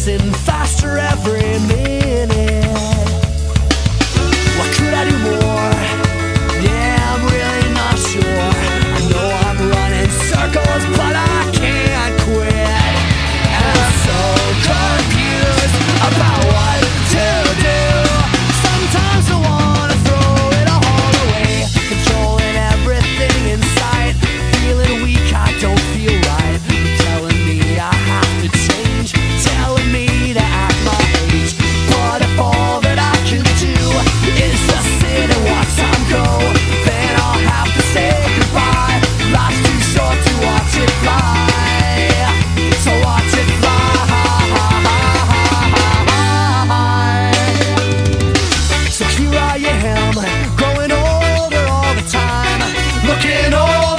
racing faster every minute. What could I do more? Yeah, I'm really not sure. I know I'm running circles, but I can't quit. And I'm so confused about what to do. Sometimes I wanna throw it all away, controlling everything in sight. Feeling weak, I don't feel right. You're telling me I have to change, telling me to act my age. But if all that I can do is just sit and watch time go, then I'll have to say goodbye. Life's too short to watch it fly, so watch it fly. So here I am, growing older all the time, looking older